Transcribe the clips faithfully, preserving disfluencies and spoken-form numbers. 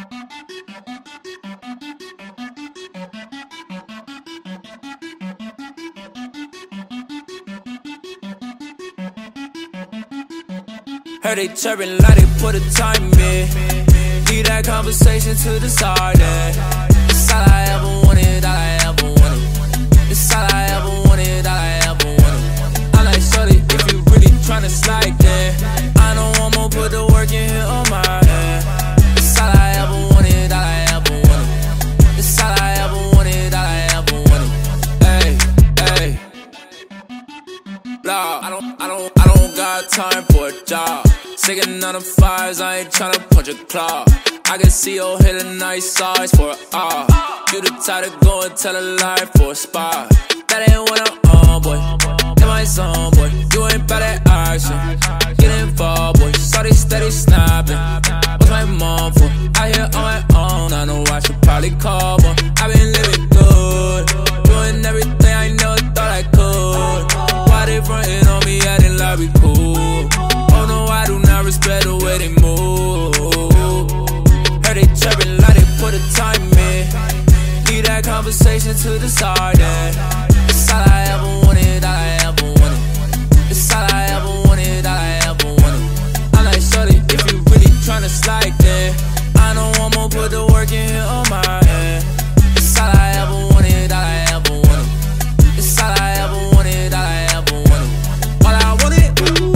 Heard they chirping like they put a time in. Leave that conversation to the side. It's all I ever wanted, all I ever wanted. It's all I ever wanted, all I ever wanted. I like shorty if you really tryna slide there. I don't want more, put the work in here on my end. It's all I ever wanted, all I ever wanted. It's all I ever wanted, all I ever wanted. Hey, hey. Blah, I don't, I don't, I don't got time for a job. Sick of none of fires, I ain't tryna punch a claw. I can see your hit a nice size for a ah. You the type to go and tell a lie for a spot. That ain't what I'm on, boy. That my song, boy. You ain't bad at action. Get involved, boy. Shawty steady snapping. What's my mom for? Out here on my own, I know I should probably call, but I been living good, doing everything I never thought I could. Why they frontin' on me, acting like we cool? Oh no, I do not respect the way they move. Heard they chirping like they put a time in. Leave that conversation to the side. It's all I ever wanted, all I ever wanted. It's all I ever wanted, all I ever wanted. I like shorty if you really tryna slide there. I don't want more, put the work in here on my end. It's all I ever wanted, all I ever wanted. It's all I ever wanted, all I ever wanted. All I wanted.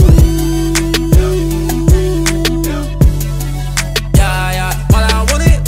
Yeah, yeah, all I wanted.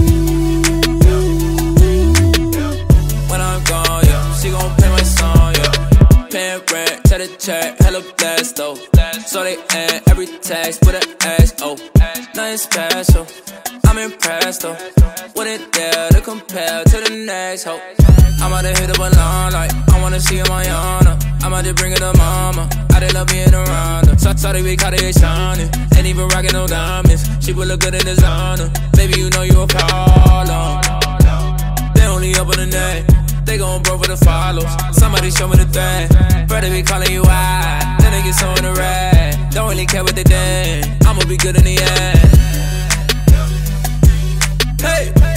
When I'm gone, yeah, she gon' play my song, yeah. Paying rent, tell the check, hella blessed, though. So they end every text with an S, oh. Nothing special, I'm impressed, though. Wouldn't dare to compare to the next hoe. I'm about to hit up a line like I wanna see my honor. I'm about to bring her to mama. I did love being around her. So sorry we caught it shining. Ain't even rocking no diamonds. She would look good in designer. Baby, you know you a problem. They only up on the net. They gon' broke for the follows. Somebody show me the thing. Brother be calling you out. Then they get so in the red. Don't really care what they did. I'ma be good in the end. Hey.